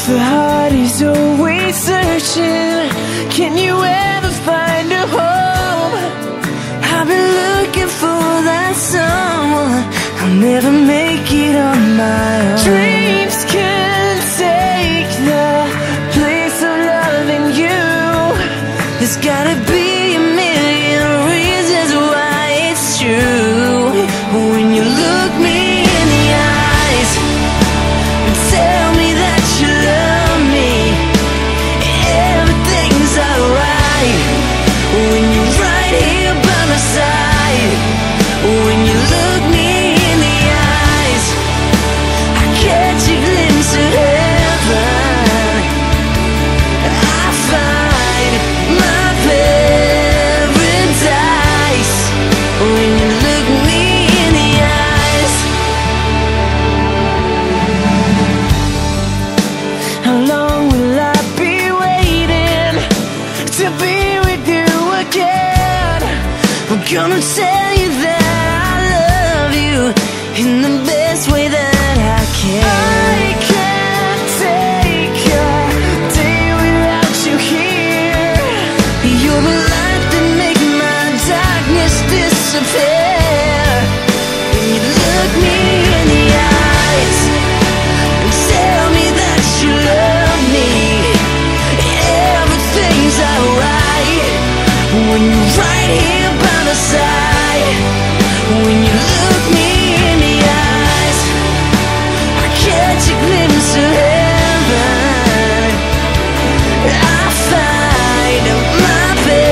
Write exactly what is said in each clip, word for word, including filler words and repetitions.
the heart is always searching, can you ever find a home? I've been looking for that someone, I'll never make it on my own. Dreams can take the place of loving you. There's gotta be a million reasons why it's true. When you look me in the eyes and tell me that you love me, everything's alright. When you're right here by my side, when you look me in the eyes, I catch a glimpse of heaven. I find my paradise when you look me in the eyes. How long will I be waiting to be with you again? I'm gonna tell you that I love you in the best way that I can. I can't take a day without you here. You're the light that makes my darkness disappear. When you look me in the eyes and tell me that you love me, everything's alright. When you're right here by my side, when you look me in the eyes, I catch a glimpse of heaven. I find my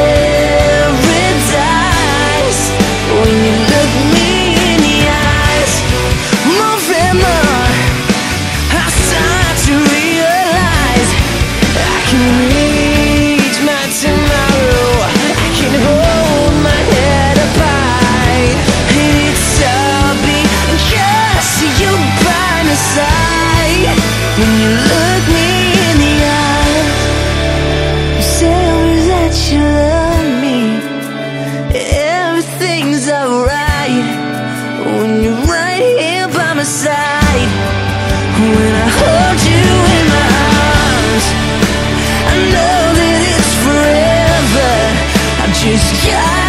paradise when you look me in the eyes. More and more I start to realize I can reach my tomorrow, I can hold my head up high, and it's all because you're by my side. When you look me in the eyes, you tell me that you love me, everything's alright. When you're right here by my side, when I hold you in my arms, I know that it's forever. I just got